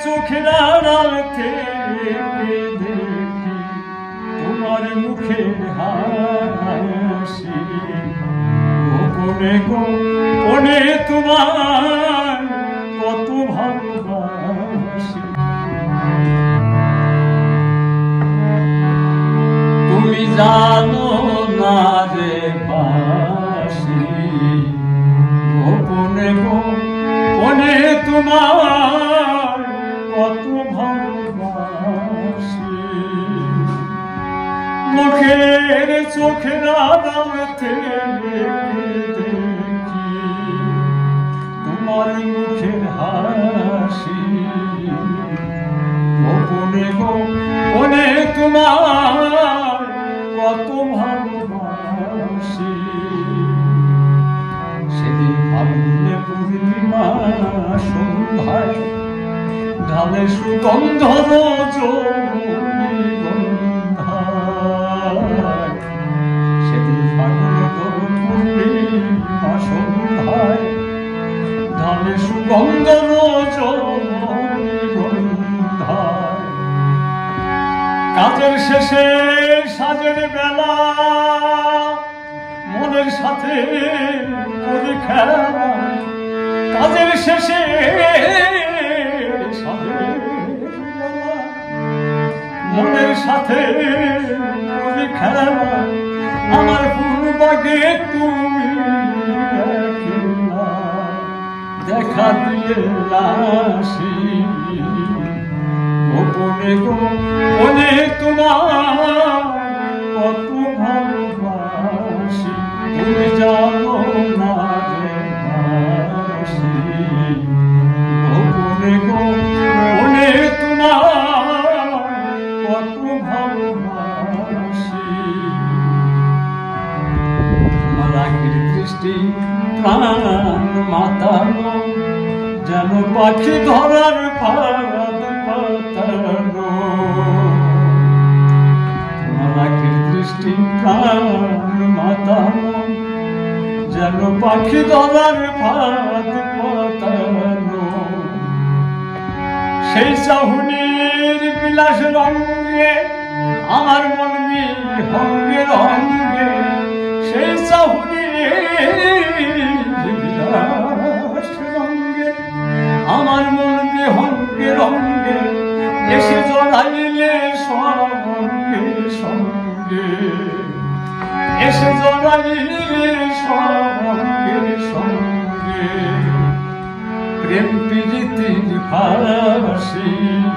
চোখের আড়াল থেকে দেখি তোমার মুখের হাসি, গোপনে গোপনে তোমার কত ভালোবাসি। তুমি জানো না যে বাসি, গোপনে গোপনে তোমার কত ভালোবাসি। মুখের চোখের আড়াল থেকে দেখি তোমার মুখের হাসি, গোপনে গোপনে তোমার কত ভালোবাসি। সেদিন ফাল্গুনে পূর্ণিমা সন্ধ্যায় ঢালে সুগন্ধ রজনীগন্ধায়, সেদিন ফাল্গুনে পূর্ণিমা সন্ধ্যায় ঢালে সুগন্ধ রজনীগন্ধায়। কাজের শেষে সাজের বেলা মনের সাথে করে খেলা, কাজের শেষে সাজের বেলা মনের সাথে করে খেলা। আমার পূর্বাগে তুমি দেখা দিয়ে লাসি, গোপনে গোপনে তোমার কত ভালোবাসি। তুমি জানো না যে বাসি, গোপনে গোপনে তোমার কত ভালোবাসি। তোমার আখির দৃষ্টি প্রাণ মাতানো, যেন পাখি ধরার ফাঁদ পাতানো। তোমার আখির দৃষ্টি প্রাণ মাতানো, যেন পাখি ধরার ফাঁদ পাতানো। সেই চাহুনির বিলাস রঙ্গে আমার মন বিহঙ্গে রঙ্গে, সেই চাহুনির বিলাস রঙ্গে আমার মন বিহঙ্গে রঙ্গে। এসে জড়াইলে সঙ্গে সঙ্গে, এসে জড়াইলে সঙ্গে সঙ্গে। প্রেম প্রীতির ফাঁসি,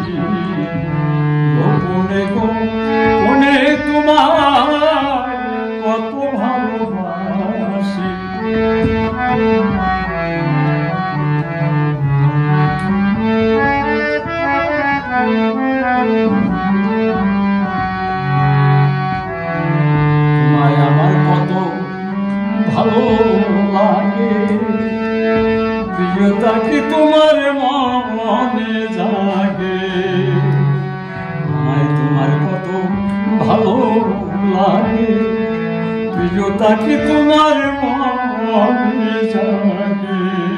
গোপনে গোপনে তোমার কত ভালোবাসি। তোমায় আমার কত ভালো লাগে, প্রিয়তা কি তোমার মনে জাগে। আমায় তোমার কত ভালো লাগে, প্রিয়তা কি তোমার মনে জাগে।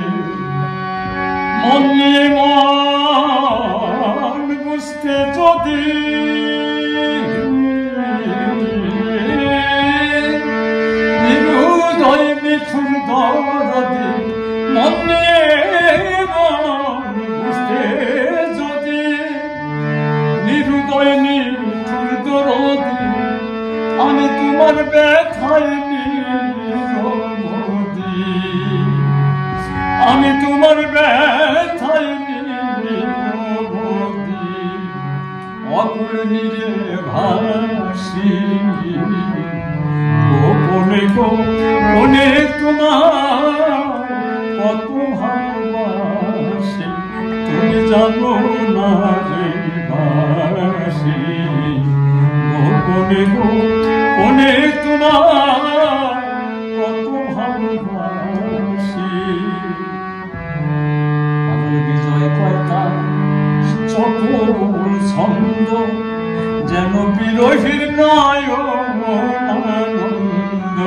মন নিয়ে মন বুঝতে যদি নিরুদয় মিঠুর দরদি, মন নিয়ে মন বুঝতে যদি নিরুদয় মিঠুর দরদি। আমি তোমার ব্যথায় নিরবধি, আমি তোমার ব্যথায় নিরবধি। অকুল নীরে ভাসি, গোপনে গোপনে তোমার কত ভালোবাসি। তুমি জানো না যে বাসি, গোপনে গোপনে তোমার কত ভালোবাসি। বিজয় কয়তা চপল ছন্দ, যেন বিরোহীর নয়নানন্দ।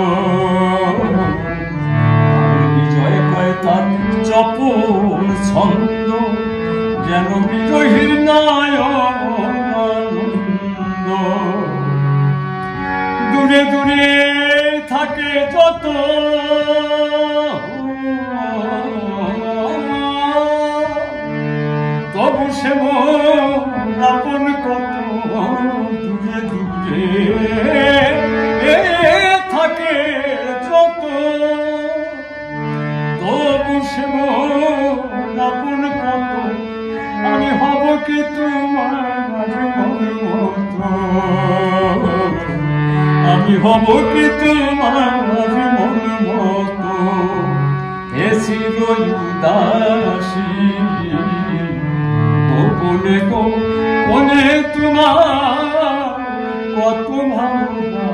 বিজয় কয়তা চপল ছন্দ, যেন বিরোহীর নয়ন দূরে দূরে থাকে যত তবু সে মন আপন কত দূরে দূরে থাকে যত তবু সে মন আপন কত আমি হব কি তোমার মতো আমি হব কি তোমার মন মতো এসি উদাসী গোপনে গোপনে তোমার কত ভালো